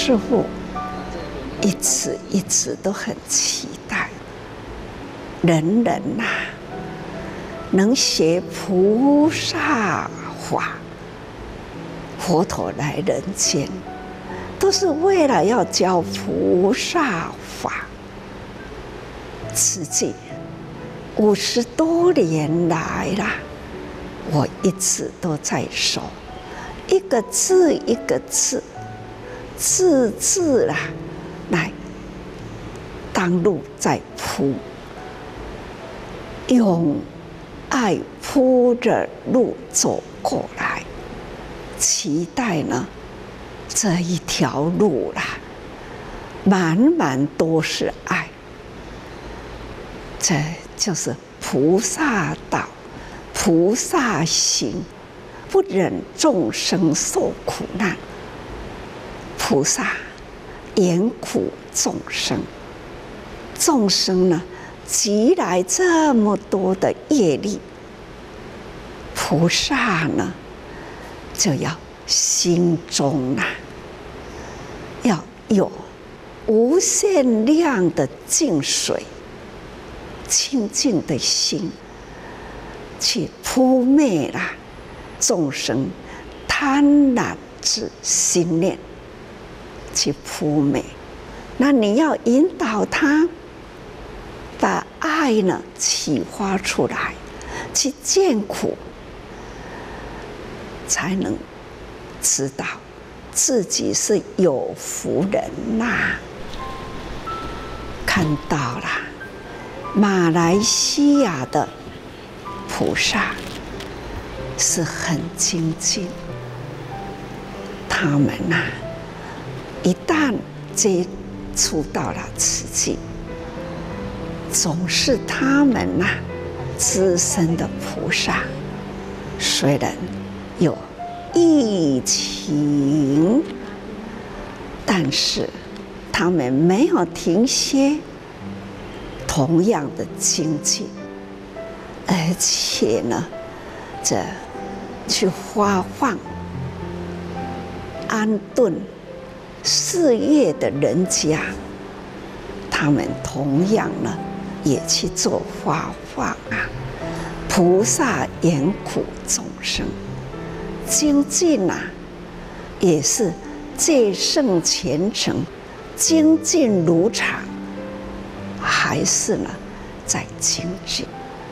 师父一直都很期待，人呐，能学菩萨法，佛陀来人间，都是为了要教菩萨法。慈济50多年来啦，我一直都在说，一个字一个字，字字啦，来当路在铺，用爱铺着路走过来，期待呢这一条路啦，满满都是爱。这就是菩萨道、菩萨行，不忍众生受苦难。菩萨怜苦众生，众生呢积来这么多的业力，菩萨呢就要心中啊要有无限量的净水。清净的心，去扑灭了众生贪婪之心念，去扑灭。那你要引导他，把爱呢启发出来，去见苦，才能知道自己是有福人呐。看到了。马来西亚的菩萨是很精进，他们呐，一旦接触到了慈济，总是他们呐资深的菩萨，虽然有疫情，但是他们没有停歇。同样的精进，而且呢，这去发放安顿事业的人家，他们同样呢也去做发放啊。菩萨怜苦众生，精进啊，也是戒圣虔诚，精进如常。还是呢，在精进，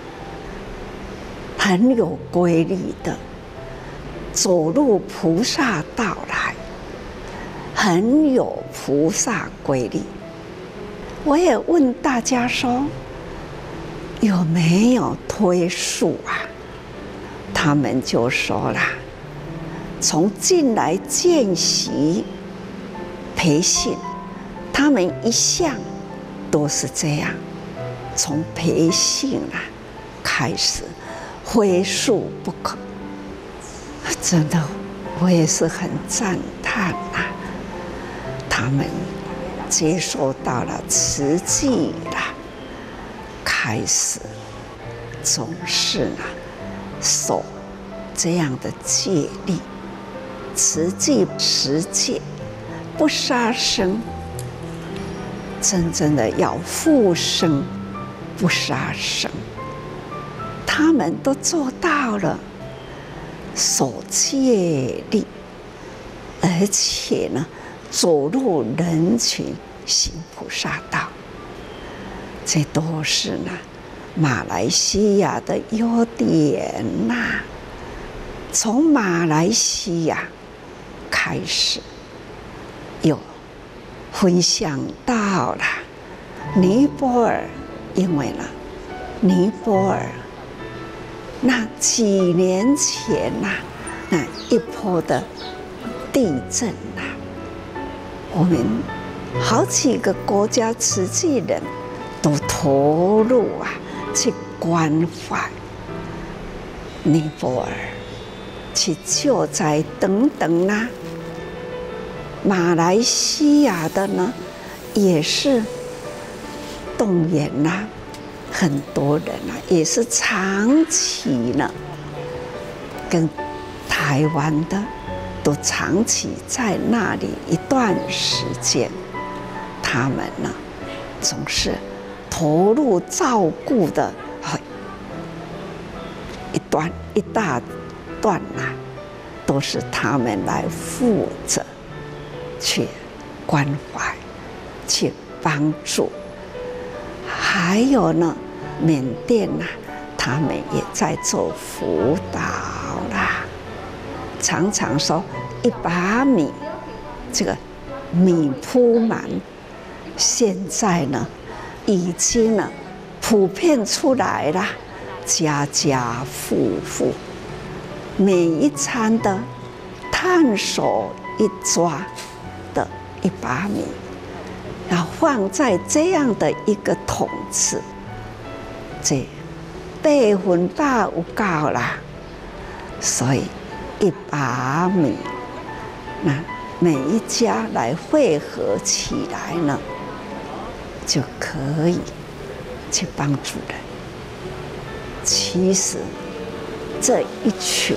很有规律的走入菩萨道来，很有菩萨规律。我也问大家说，有没有推数啊？他们就说啦，从进来见习培训，他们一向。都是这样，从培训啊开始，非数不可。真的，我也是很赞叹啊！他们接受到了慈济啦，开始总是呢守这样的戒律，慈济持戒，不杀生。真正的要复生，不杀生，他们都做到了，守戒律，而且呢，走入人群行菩萨道，这都是呢马来西亚的优点呐。从马来西亚开始有。分享到了尼泊尔，因为呢，尼泊尔那几年前呐，那一波的地震呐，我们好几个国家慈济人都投入啊去关怀尼泊尔，去救灾等等啊。马来西亚的呢，也是动员呐，很多人啊，也是长期呢，跟台湾的都长期在那里一段时间，他们呢总是投入照顾的一大段啊，都是他们来负责去关怀、去帮助。还有呢，缅甸啊，他们也在做辅导啦。常常说1把米，这个米铺满，现在呢已经呢普遍出来了，家家户户每一餐的探手一抓的1把米，要放在这样的一个桶子，这8分饱有够啦，所以1把米，那每一家来汇合起来呢，就可以去帮助人。其实这一群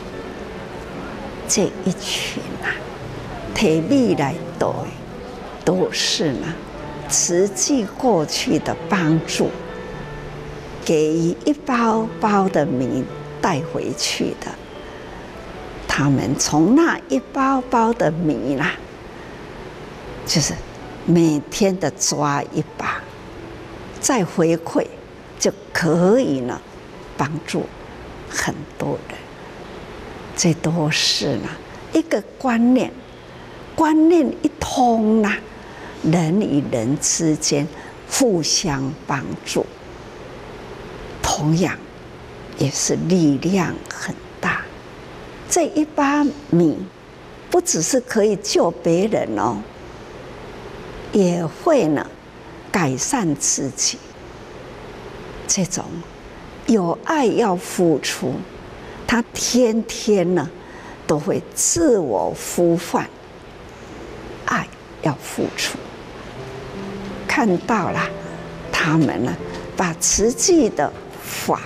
啊，提米来的都是呢，实际过去的帮助，给予一包包的米带回去的。他们从那一包包的米啦，就是每天的抓1把，再回馈，就可以呢帮助很多人。这都是呢一个观念一通啦，人与人之间互相帮助，同样也是力量很大。这1把米不只是可以救别人哦，也会呢改善自己。这种有爱要付出，他天天呢都会自我呼唤，爱要付出。看到了他们呢，把实际的法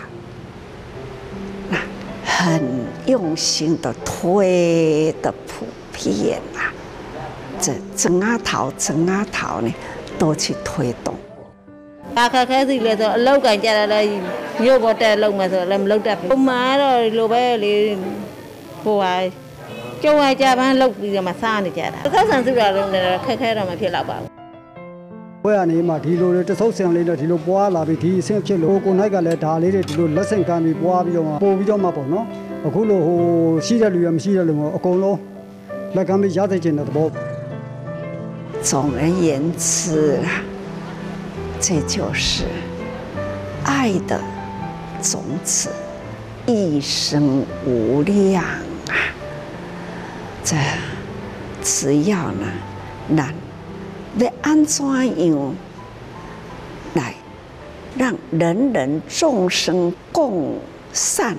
很用心的推的普遍啊，这整啊头呢都去推动。 开始了就lâu cảnh cha là nhiều bữa trời lâu mà rồi làm lâu đẹp không má rồi lâu bé thì phù ai châu ai cha bán lâu bây giờ mà xa thì cha đã các sản xuất là khai rồi mà phía lão bảo bữa này mà thì lô cái số sang lên là thì lô bua là vì thì xem chơi lô con này cái là thà lấy thì lô lát xem cam bị bua bây giờ mà bỏ nó ở khu lô xí ra lùi xí ra lùi mà ở con lô là cam bị giá tới trên là bỏ。 总而言之啊，这就是爱的种子，一生无量啊！这只要呢，咱要安怎样来让人人众生共善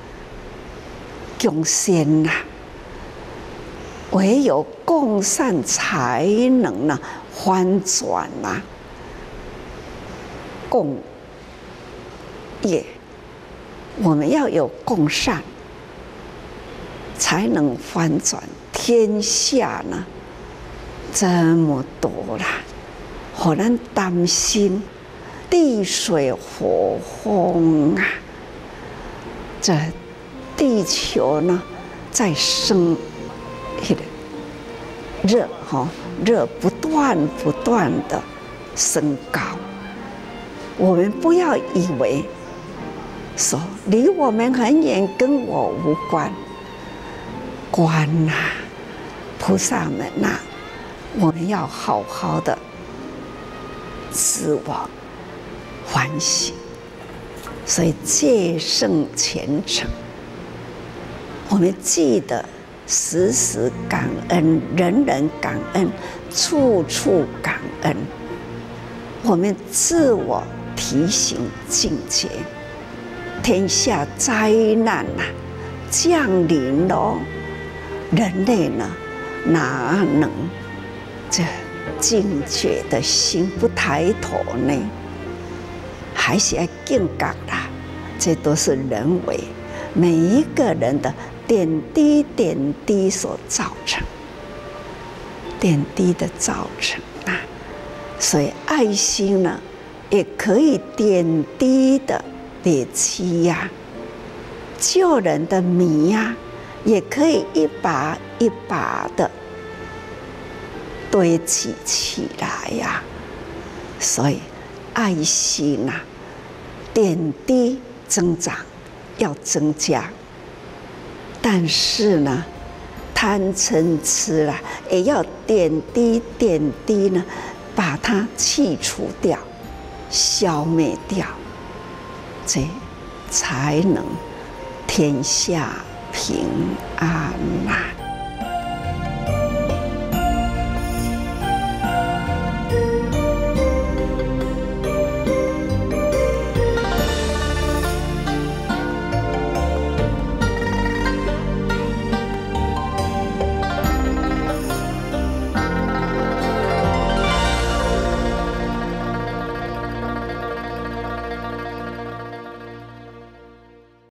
共善呐？唯有共善才能呢翻转呐共业。我们要有共善，才能翻转天下呢这么多啦，让人担心地水火风啊，这地球呢在升。热不断的升高，我们不要以为说离我们很远，跟我无关。关呐，菩萨们呐，我们要好好的自我反省。所以戒圣虔诚，我们记得。时时感恩，人人感恩，处处感恩。我们自我提醒境界，天下灾难啊降临了，人类呢哪能这警觉的心不抬头呢？还是要警觉啦，这都是人为，每一个人的点滴点滴所造成，点滴的造成啊。所以爱心呢，也可以点滴的累积呀，救人的米呀，也可以一把一把的堆积起来呀。所以爱心啊，点滴增长，要增加。但是呢，贪嗔痴啦，也要点滴点滴呢，把它去除掉、消灭掉，这才能天下平安啊。